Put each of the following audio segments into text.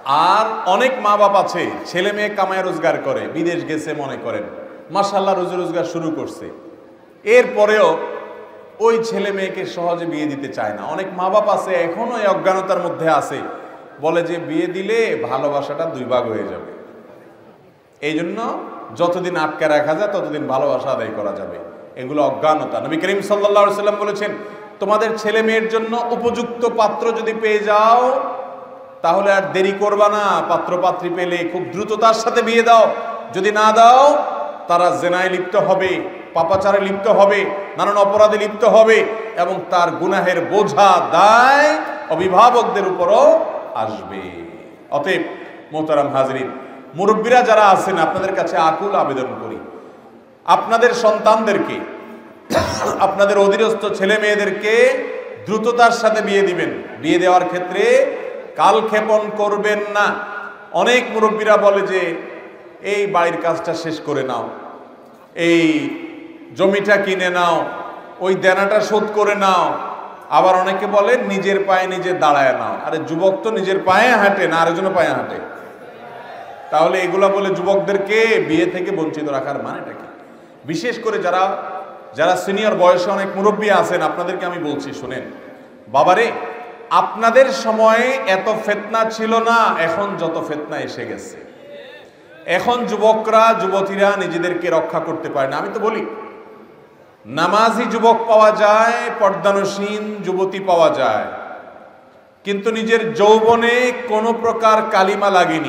আর অনেক মা বাপ আছে ছেলে মেয়ে কামায় রোজগার করে, বিদেশ গেছে মনে করেন, মাশাআল্লাহ রোজি রোজগার শুরু করছে, এরপরেও ওই ছেলে মেয়েকে সহজে বিয়ে দিতে চায় না। অনেক মা বাপ আছে এখনো এই অজ্ঞানতার মধ্যে আছে, বলে যে বিয়ে দিলে ভালোবাসাটা দুই ভাগ হয়ে যাবে, এই জন্য যতদিন আটকে রাখা যায় ততদিন ভালোবাসা আদায় করা যাবে। এগুলো অজ্ঞানতা। নবী করিম সাল্লাল্লাহু আলাইহি সাল্লাম বলেছেন, তোমাদের ছেলে মেয়ের জন্য উপযুক্ত পাত্র যদি পেয়ে যাও তাহলে আর দেরি করবা না, পাত্র পাত্রী পেলে খুব দ্রুততার সাথে বিয়ে দাও। যদি না দাও তারা জেনায় লিপ্ত হবে, পাপাচারে লিপ্ত হবে, নানান অপরাধে লিপ্ত হবে এবং তার গুনাহের বোঝা দায় অভিভাবকদের উপরও আসবে। অতএব মোহতারাম হাজরিন, মুরব্বীরা যারা আছেন আপনাদের কাছে আকুল আবেদন করি, আপনাদের সন্তানদেরকে, আপনাদের অধীনস্থ ছেলে মেয়েদেরকে দ্রুততার সাথে বিয়ে দিবেন। বিয়ে দেওয়ার ক্ষেত্রে কালক্ষেপণ করবেন না। অনেক মুরব্বীরা বলে যে এই বাড়ির কাজটা শেষ করে নাও, এই জমিটা কিনে নাও, ওই দেনাটা শোধ করে নাও। আবার অনেকে বলে নিজের পায়ে নিজে দাঁড়ায় নাও। আরে যুবক তো নিজের পায়ে হাঁটে না, আরেকজনের পায়ে হাঁটে। তাহলে এগুলা বলে যুবকদেরকে বিয়ে থেকে বঞ্চিত রাখার মানেটা কি? বিশেষ করে যারা যারা সিনিয়র বয়সে অনেক মুরব্বী আছেন, আপনাদেরকে আমি বলছি, শুনেন বাবারে, আপনাদের সময়ে এত ফিতনা ছিল না, এখন যত ফিতনা এসে গেছে। এখন যুবকরা যুবতীরা নিজেদেরকে রক্ষা করতে পারে না। আমি তো বলি, নামাজি যুবক পাওয়া যায়, পর্দানসীন যুবতী পাওয়া যায়, কিন্তু নিজের যৌবনে কোনো প্রকার কালিমা লাগেনি।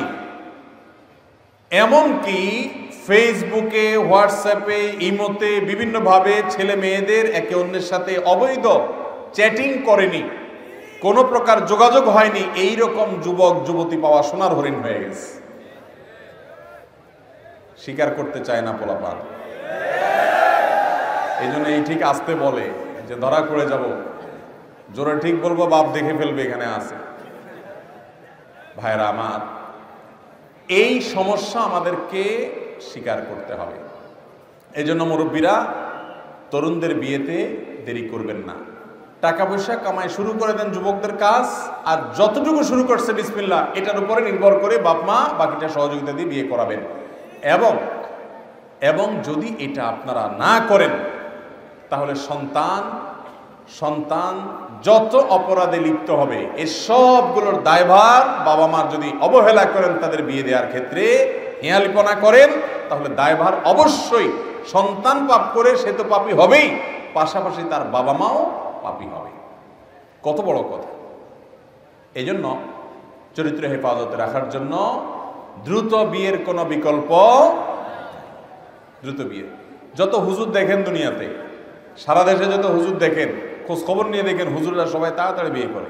এমনকি ফেসবুকে, হোয়াটসঅ্যাপে, ইমোতে বিভিন্নভাবে ছেলে মেয়েদের একে অন্যের সাথে অবৈধ চ্যাটিং করেনি, কোনো প্রকার যোগাযোগ হয়নি, এই রকম যুবক যুবতী পাওয়া সোনার হরিণ হয়ে গেছে। স্বীকার করতে চায় না পোলাপান। এই জন্য এই ঠিক আসতে বলে যে ধরা করে যাব, জোরে ঠিক বলবো বাপ দেখে ফেলবে এখানে আছে। ভাইরা আমার, এই সমস্যা আমাদেরকে স্বীকার করতে হবে। এই জন্য মুরব্বীরা তরুণদের বিয়েতে দেরি করবেন না। টাকা পয়সা কামাই শুরু করে দেন যুবকদের কাজ, আর যতটুকু শুরু করছে বিসমিল্লাহ, এটার উপরে নির্ভর করে বাপ মা বাকিটা সহযোগিতা দিয়ে বিয়ে করাবেন। এবং যদি এটা আপনারা না করেন তাহলে সন্তান যত অপরাধে লিপ্ত হবে, এই সবগুলোর দায়ভার বাবা মার যদি অবহেলা করেন, তাদের বিয়ে দেওয়ার ক্ষেত্রে হেয়ালিপনা করেন, তাহলে দায়ভার অবশ্যই সন্তান পাপ করে সে তো পাপী হবেই, পাশাপাশি তার বাবা মাও পাপী হবে। কত বড় কথা! এই জন্য চরিত্র হেফাজতে রাখার জন্য দ্রুত বিয়ের কোনো বিকল্প, দ্রুত বিয়ে। যত হুজুর দেখেন দুনিয়াতে, সারা দেশে যত হুজুর দেখেন, খোঁজ খবর নিয়ে দেখেন, হুজুররা সবাই তাড়াতাড়ি বিয়ে করে।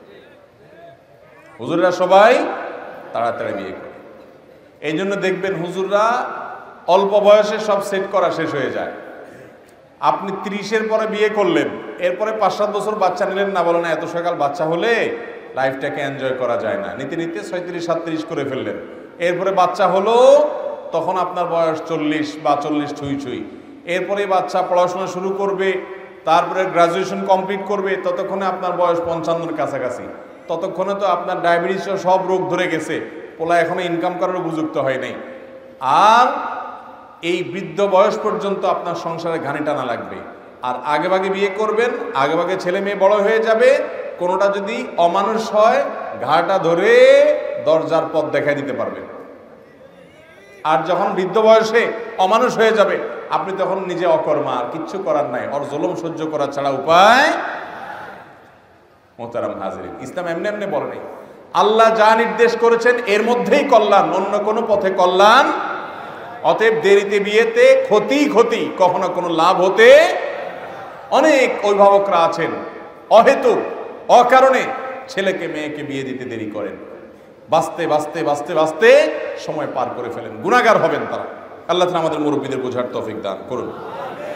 হুজুররা সবাই তাড়াতাড়ি বিয়ে করে। এই জন্য দেখবেন হুজুররা অল্প বয়সে সব সেট করা শেষ হয়ে যায়। আপনি 30-এর পরে বিয়ে করলেন, এরপরে 5-7 বছর বাচ্চা নিলেন না, বলেন এত সকাল বাচ্চা হলে লাইফটাকে এনজয় করা যায় না, নিতে নিতে 36-37 করে ফেললেন। এরপরে বাচ্চা হলো, তখন আপনার বয়স 40 বা 40 ছুঁই ছুঁই। এরপরে বাচ্চা পড়াশোনা শুরু করবে, তারপরে গ্রাজুয়েশন কমপ্লিট করবে, ততক্ষণে আপনার বয়স 55-এর কাছাকাছি। ততক্ষণে তো আপনার ডায়াবেটিস সব রোগ ধরে গেছে, পোলা এখনো ইনকাম করার উপযুক্ত হয় নাই। আর এই বৃদ্ধ বয়স পর্যন্ত আপনার সংসারে ঘানি টানা লাগবে। আর আগেভাগে বিয়ে করবেন, আগেভাগে ছেলে মেয়ে বড় হয়ে যাবে, কোনোটা যদি অমানুষ হয় ঘাটা ধরে দরজার পথ দেখাই দিতে পারবেন। আর যখন বৃদ্ধ বয়সে অমানুষ হয়ে যাবে, আপনি তখন নিজে অকর্মা, আর কিচ্ছু করার নাই, ওর জুলুম সহ্য করা ছাড়া উপায়। মোহতারাম হাজিরিন, ইসলাম এমনি এমনি বলে নাই। আল্লাহ যা নির্দেশ করেছেন এর মধ্যেই কল্যাণ, অন্য কোনো পথে কল্যাণ। অতএব দেরিতে বিয়েতে ক্ষতি, কখনো কোনো লাভ হতে। অনেক অভিভাবকরা আছেন অহেতুক, অকারণে ছেলেকে মেয়েকে বিয়ে দিতে দেরি করেন, বাঁচতে সময় পার করে ফেলেন, গুনাহগার হবেন তারা। আল্লাহ তাআলা আমাদের মুরব্বীদের বোঝার তৌফিক দান করুন।